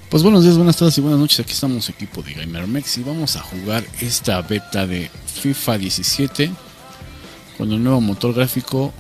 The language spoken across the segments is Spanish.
Pues buenos días, buenas tardes y buenas noches. Aquí estamos, equipo de GamerMex, y vamos a jugar esta beta de FIFA 17 con el nuevo motor gráfico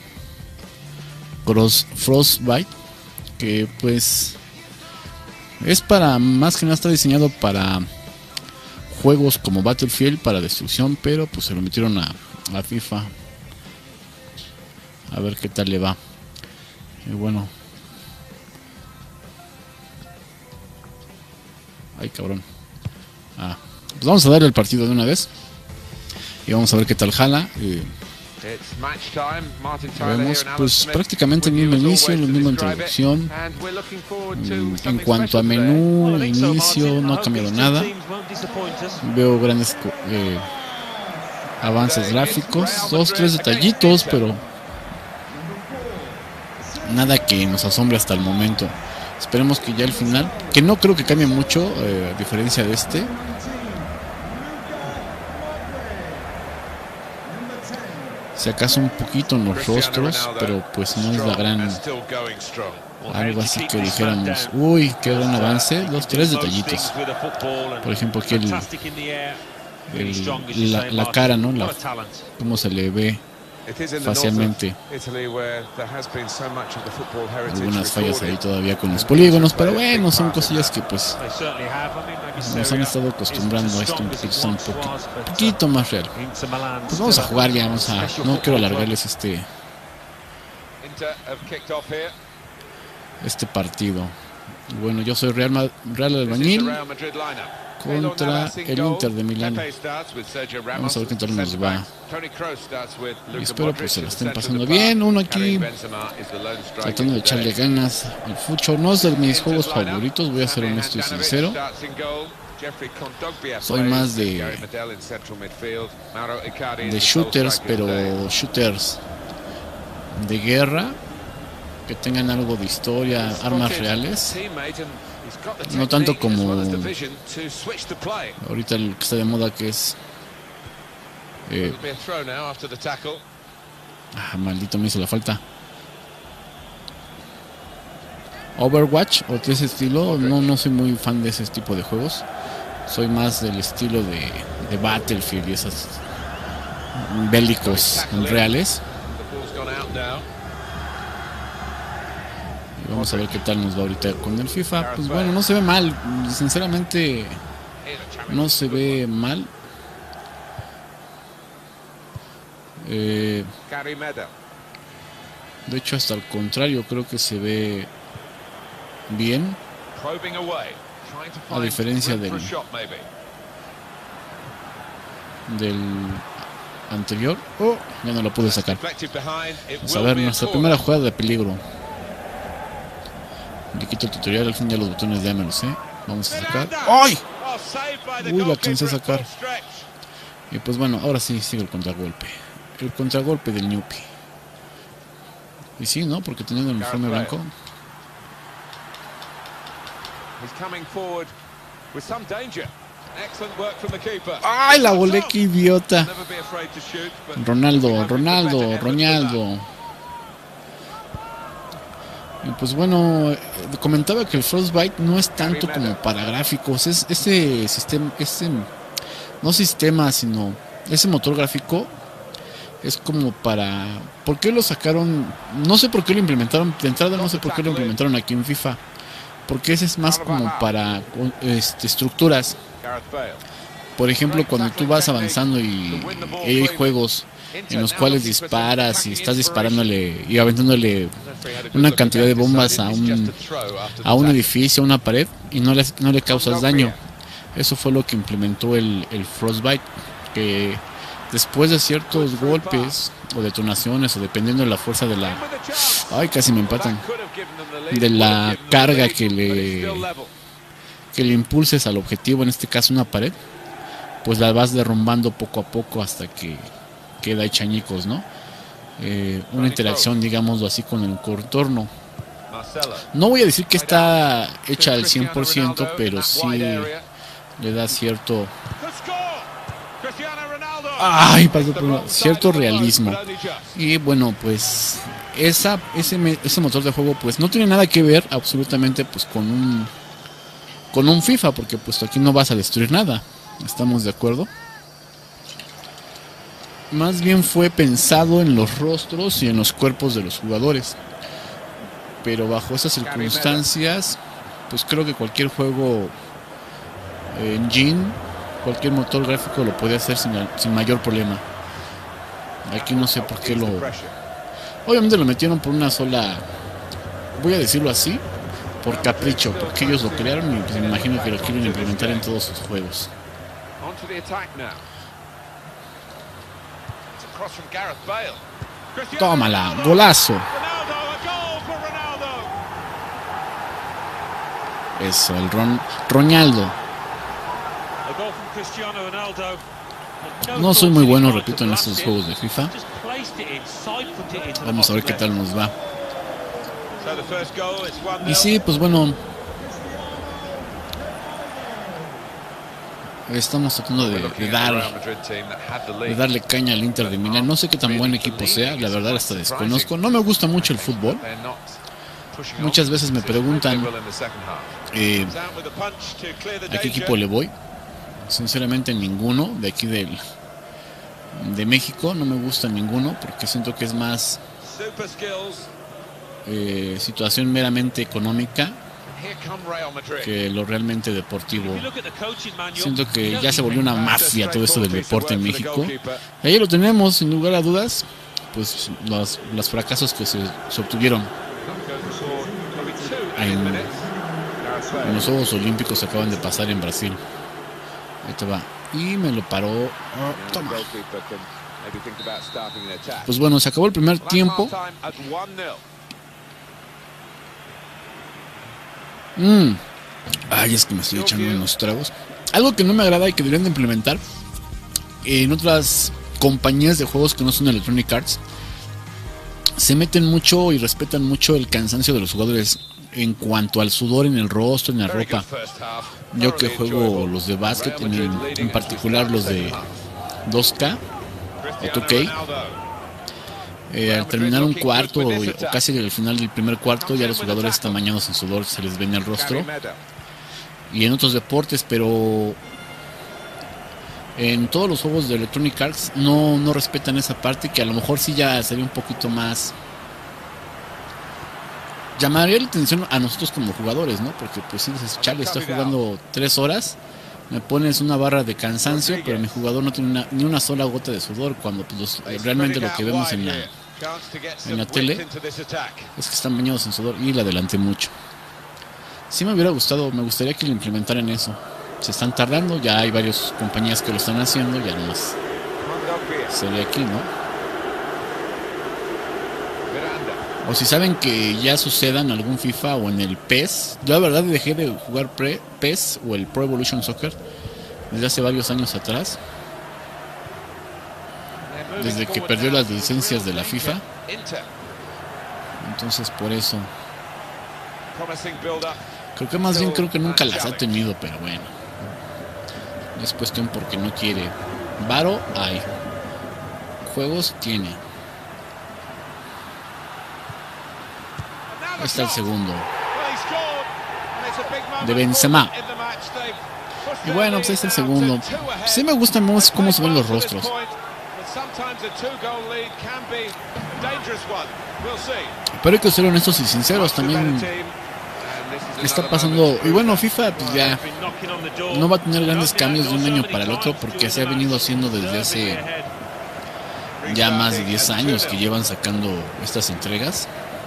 Frostbite, que pues es para, más que nada está diseñado para juegos como Battlefield, para destrucción, pero pues se lo metieron a FIFA. A ver qué tal le va. Y bueno, ay, cabrón. Pues vamos a darle el partido de una vez y vamos a ver qué tal jala. Vemos pues prácticamente el mismo inicio, la misma introducción. En cuanto a menú, inicio, no ha cambiado nada. Veo grandes avances gráficos, 2-3 detallitos, pero nada que nos asombre hasta el momento. Esperemos que ya al final, que no creo que cambie mucho, a diferencia de este. Si acaso un poquito en los rostros, pero pues no es la gran, algo así que dijéramos, uy, qué gran avance. 2-3 detallitos. Por ejemplo, aquí la cara, ¿no? Cómo se le ve facialmente. Algunas fallas ahí todavía con los polígonos, pero bueno, son cosillas que pues nos han estado acostumbrando a esto, un poquito más real. Pues vamos a jugar ya, no quiero alargarles este partido. Bueno, yo soy Real Albañil contra el Inter de Milán. Vamos a ver qué tal nos va. Y espero pues se la estén pasando bien. Uno aquí tratando de echarle ganas al fucho. No es de mis juegos favoritos, voy a ser honesto y sincero. Soy más de shooters, pero shooters de guerra, que tengan algo de historia, armas reales. No tanto como ahorita el que está de moda, que es maldito, me hizo la falta. Overwatch o de ese estilo. No soy muy fan de ese tipo de juegos. Soy más del estilo de Battlefield y esas bélicos reales. Vamos a ver qué tal nos va ahorita con el FIFA. Pues bueno, no se ve mal. Sinceramente, no se ve mal. De hecho, hasta al contrario, creo que se ve bien. A diferencia del anterior. Ya no lo pude sacar. Vamos a ver nuestra primera jugada de peligro. Le quito el tutorial, al fin ya los botones ya me los sé. Vamos a sacar. ¡Ay! Uy, la alcancé a sacar. Y pues bueno, ahora sí sigue el contragolpe. El contragolpe del Ñupi. Y sí, ¿no? Porque teniendo el uniforme blanco. ¡Ay, la volé, qué idiota! Ronaldo. Y pues bueno, comentaba que el Frostbite no es tanto como para gráficos. Es ese sistema, sino ese motor gráfico es como para... ¿Por qué lo sacaron? No sé por qué lo implementaron. De entrada no sé por qué lo implementaron aquí en FIFA. Porque ese es más como para estructuras. Por ejemplo, cuando tú vas avanzando y hay juegos en los cuales disparas y estás disparándole y aventándole una cantidad de bombas a un edificio, a una pared, y no le causas daño. Eso fue lo que implementó el Frostbite, que después de ciertos golpes o detonaciones, o dependiendo de la fuerza de la... ¡Ay, casi me empatan! De la carga que le impulses al objetivo, en este caso una pared, pues la vas derrumbando poco a poco hasta que queda hecha añicos, ¿no? Una interacción, digámoslo así, con el contorno. No voy a decir que está hecha al 100%, pero sí le da cierto... ¡Ay! Cierto realismo. Y bueno, pues ese motor de juego pues no tiene nada que ver absolutamente pues con con un FIFA, porque pues aquí no vas a destruir nada. ¿Estamos de acuerdo? Más bien fue pensado en los rostros y en los cuerpos de los jugadores. Pero bajo esas circunstancias, pues creo que cualquier juego engine, cualquier motor gráfico lo puede hacer sin mayor problema. Aquí no sé por qué lo... Obviamente lo metieron por una sola... Voy a decirlo así, por capricho, porque ellos lo crearon y pues me imagino que lo quieren implementar en todos sus juegos. Tómala, golazo. Eso, el Ronaldo. No soy muy bueno, repito, en estos juegos de FIFA. Vamos a ver qué tal nos va. Y sí, pues bueno, estamos tratando de darle caña al Inter de Milán. No sé qué tan buen equipo sea, la verdad hasta desconozco. No me gusta mucho el fútbol. Muchas veces me preguntan a qué equipo le voy. Sinceramente ninguno de aquí de México. No me gusta ninguno porque siento que es más situación meramente económica que lo realmente deportivo. Siento que ya se volvió una mafia todo esto del deporte en México. Y ahí lo tenemos, sin lugar a dudas, pues los fracasos que se obtuvieron en los Juegos Olímpicos acaban de pasar en Brasil. Ahí te va. Y me lo paró. Toma. Pues bueno, se acabó el primer tiempo. Ay, es que me estoy echando unos tragos. Algo que no me agrada y que deberían de implementar en otras compañías de juegos que no son Electronic Arts. Se meten mucho y respetan mucho el cansancio de los jugadores en cuanto al sudor en el rostro, en la ropa. Yo que juego los de básquet, en particular los de 2K o 2K, al terminar un cuarto o casi al final del primer cuarto ya los jugadores están bañados en sudor, se les ve en el rostro. Y en otros deportes, pero en todos los juegos de Electronic Arts no respetan esa parte, que a lo mejor sí ya sería un poquito más... Llamaría la atención a nosotros como jugadores, ¿no? Porque pues si dices, chale, estoy jugando 3 horas, me pones una barra de cansancio, pero mi jugador no tiene ni una sola gota de sudor, cuando pues, realmente lo que vemos en la tele es que están bañados en sudor. Y le adelanté mucho. Sí me hubiera gustado, me gustaría que lo implementaran eso. Se están tardando, ya hay varias compañías que lo están haciendo, ya nomás sería aquí, ¿no? O si saben que ya suceda en algún FIFA o en el PES. Yo la verdad dejé de jugar PES o el Pro Evolution Soccer desde hace varios años atrás, desde que perdió las licencias de la FIFA. Entonces por eso creo que nunca las ha tenido, pero bueno, es cuestión porque no quiere. Varo hay, juegos tiene. Ahí está el segundo de Benzema. Y bueno, pues ahí está el segundo. Sí me gusta más cómo se ven los rostros. Pero hay que ser honestos y sinceros. También está pasando. Y bueno, FIFA pues ya no va a tener grandes cambios de un año para el otro, porque se ha venido haciendo desde hace ya más de 10 años que llevan sacando estas entregas.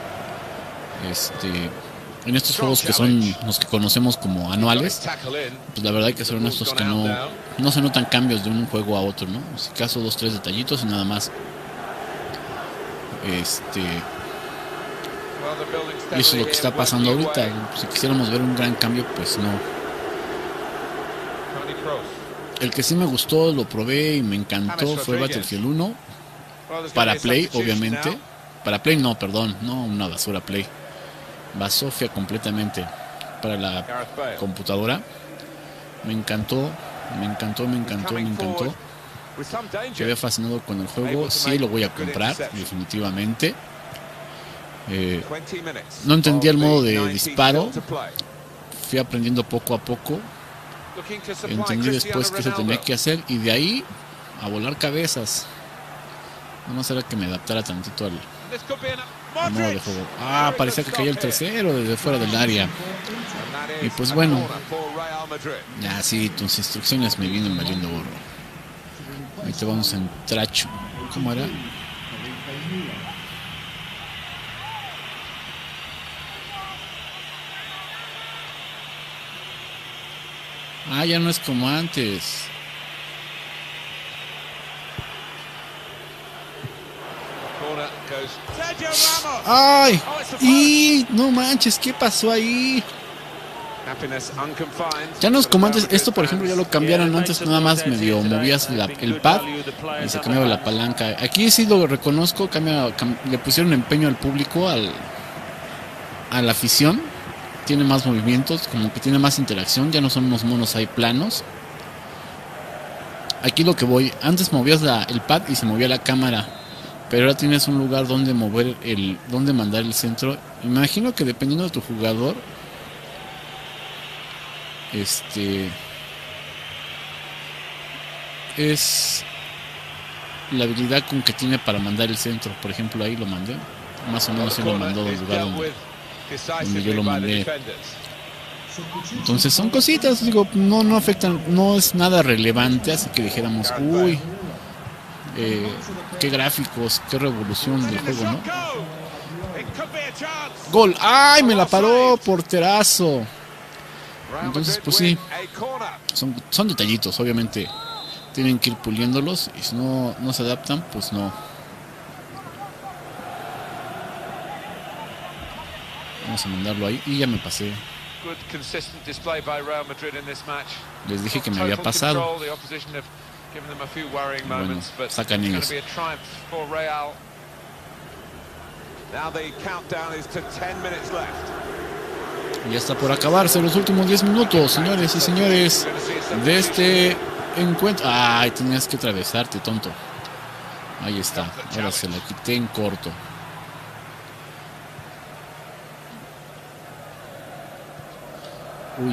En estos juegos que son los que conocemos como anuales, pues la verdad hay que ser honestos que no se notan cambios de un juego a otro, ¿no? Si acaso 2-3 detallitos y nada más. Y eso es lo que está pasando ahorita. Si quisiéramos ver un gran cambio, pues no. El que sí me gustó, lo probé y me encantó, fue Battlefield 1 para Play, obviamente. Para Play no, perdón, no una basura Play. Basofia completamente para la computadora. Me encantó. Quedé fascinado con el juego. Sí lo voy a comprar, definitivamente. No entendía el modo de disparo. fui aprendiendo poco a poco. Entendí después qué se tenía que hacer y de ahí a volar cabezas. No será que me adaptara tantito al modo de juego. Ah, parecía que caía el tercero desde fuera del área. Y pues bueno, ya sí, tus instrucciones me vienen valiendo gorro. Ahí te vamos en tracho. ¿Cómo era? Ah, ya no es como antes. ¡Ay! ¡Y! No manches, ¿qué pasó ahí? Ya no es como antes. Esto, por ejemplo, ya lo cambiaron. Antes nada más medio movías el pad y se cambiaba la palanca. Aquí sí lo reconozco. Le pusieron empeño al público, a la afición. Tiene más movimientos, como que tiene más interacción. Ya no son unos monos ahí planos. Aquí lo que voy, antes movías el pad y se movía la cámara, pero ahora tienes un lugar donde mover donde mandar el centro. Imagino que dependiendo de tu jugador, es la habilidad con que tiene para mandar el centro. Por ejemplo, ahí lo mandé, más o menos se lo mandó del lugar donde yo lo mandé. Entonces son cositas, digo, no afectan, no es nada relevante, así que dijéramos, uy, qué gráficos, qué revolución del juego, ¿no? Gol, ay, me la paró, porterazo. Entonces pues sí, son detallitos, obviamente tienen que ir puliéndolos y si no se adaptan, pues no. Vamos a mandarlo ahí y ya me pasé. Les dije que me había pasado. Bueno, sacan ellos. Ya está por acabarse los últimos 10 minutos, señores y señores, de este encuentro. Ay, tenías que atravesarte, tonto. Ahí está. Ahora se la quité en corto. Uy.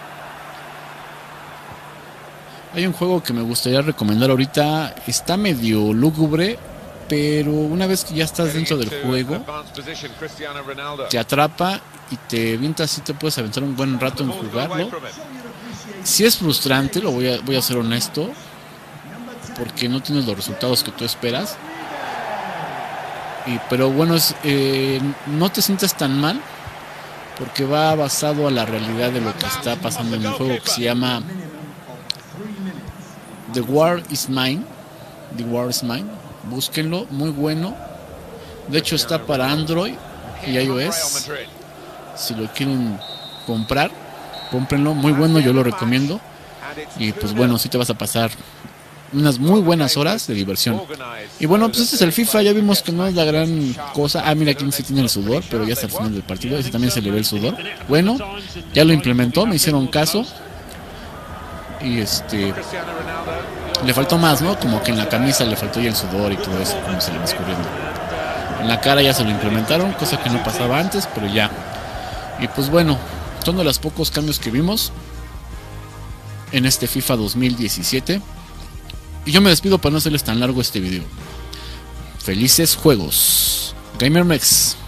Hay un juego que me gustaría recomendar ahorita. Está medio lúgubre, pero una vez que ya estás dentro del juego, te atrapa y te avientas y te puedes aventar un buen rato en jugarlo. Si es frustrante, voy a ser honesto, porque no tienes los resultados que tú esperas. Pero bueno, no te sientes tan mal, porque va basado a la realidad de lo que está pasando en el juego, que se llama The War is Mine. The War is Mine. Búsquenlo, muy bueno. De hecho está para Android y iOS. Si lo quieren comprar, cómprenlo, muy bueno, yo lo recomiendo. Y pues bueno, sí te vas a pasar unas muy buenas horas de diversión. Y bueno, pues este es el FIFA. Ya vimos que no es la gran cosa. Ah, mira, aquí sí tiene el sudor, pero ya hasta el final del partido ese también se le ve el sudor. Bueno, ya lo implementó, me hicieron caso. Y le faltó más, ¿no? Como que en la camisa le faltó ya el sudor y todo eso, como se le va escurriendo. En la cara ya se lo implementaron, cosa que no pasaba antes, pero ya. Y pues bueno, son de los pocos cambios que vimos en este FIFA 2017. Y yo me despido para no hacerles tan largo este video. Felices juegos. GamerMex.